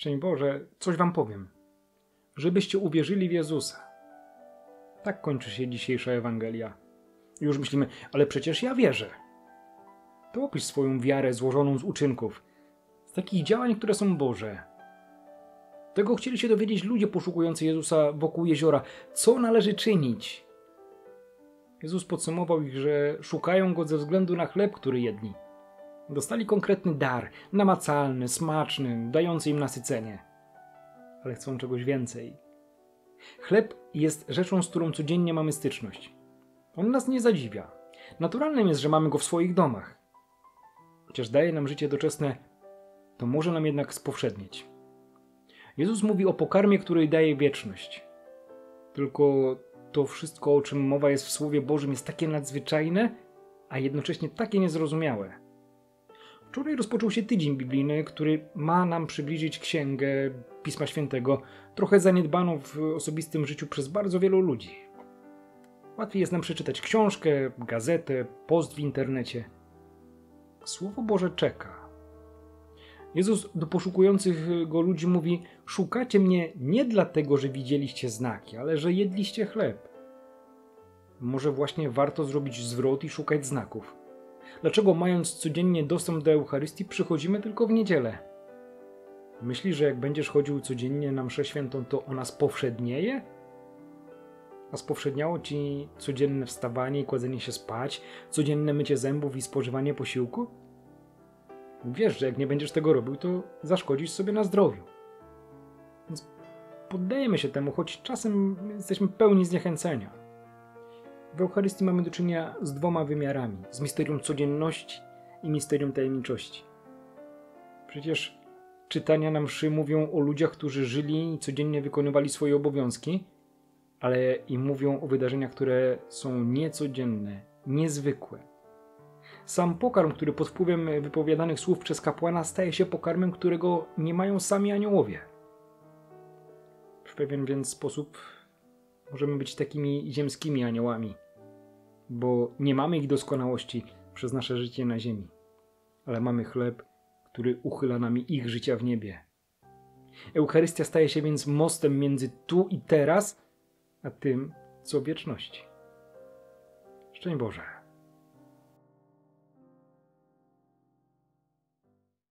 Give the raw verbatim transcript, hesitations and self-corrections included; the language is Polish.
Szczęść Boże, coś wam powiem. Żebyście uwierzyli w Jezusa. Tak kończy się dzisiejsza Ewangelia. I już myślimy, ale przecież ja wierzę. To opisz swoją wiarę złożoną z uczynków, z takich działań, które są Boże. Tego chcieli się dowiedzieć ludzie poszukujący Jezusa wokół jeziora. Co należy czynić? Jezus podsumował ich, że szukają Go ze względu na chleb, który jedli. Dostali konkretny dar, namacalny, smaczny, dający im nasycenie. Ale chcą czegoś więcej. Chleb jest rzeczą, z którą codziennie mamy styczność. On nas nie zadziwia. Naturalnym jest, że mamy go w swoich domach. Chociaż daje nam życie doczesne, to może nam jednak spowszednieć. Jezus mówi o pokarmie, który daje wieczność. Tylko to wszystko, o czym mowa jest w Słowie Bożym, jest takie nadzwyczajne, a jednocześnie takie niezrozumiałe. Wczoraj rozpoczął się tydzień biblijny, który ma nam przybliżyć księgę Pisma Świętego, trochę zaniedbaną w osobistym życiu przez bardzo wielu ludzi. Łatwiej jest nam przeczytać książkę, gazetę, post w internecie. Słowo Boże czeka. Jezus do poszukujących Go ludzi mówi: szukacie mnie nie dlatego, że widzieliście znaki, ale że jedliście chleb. Może właśnie warto zrobić zwrot i szukać znaków. Dlaczego, mając codziennie dostęp do Eucharystii, przychodzimy tylko w niedzielę? Myślisz, że jak będziesz chodził codziennie na mszę świętą, to ona spowszednieje? A spowszedniało ci codzienne wstawanie i kładzenie się spać, codzienne mycie zębów i spożywanie posiłku? Wiesz, że jak nie będziesz tego robił, to zaszkodzisz sobie na zdrowiu. Więc poddajemy się temu, choć czasem jesteśmy pełni zniechęcenia. W Eucharystii mamy do czynienia z dwoma wymiarami. Z misterium codzienności i misterium tajemniczości. Przecież czytania na mszy mówią o ludziach, którzy żyli i codziennie wykonywali swoje obowiązki, ale i mówią o wydarzeniach, które są niecodzienne, niezwykłe. Sam pokarm, który pod wpływem wypowiadanych słów przez kapłana staje się pokarmem, którego nie mają sami aniołowie. W pewien więc sposób możemy być takimi ziemskimi aniołami, bo nie mamy ich doskonałości przez nasze życie na ziemi, ale mamy chleb, który uchyla nami ich życia w niebie. Eucharystia staje się więc mostem między tu i teraz, a tym, co w wieczności. Szczęść Boże.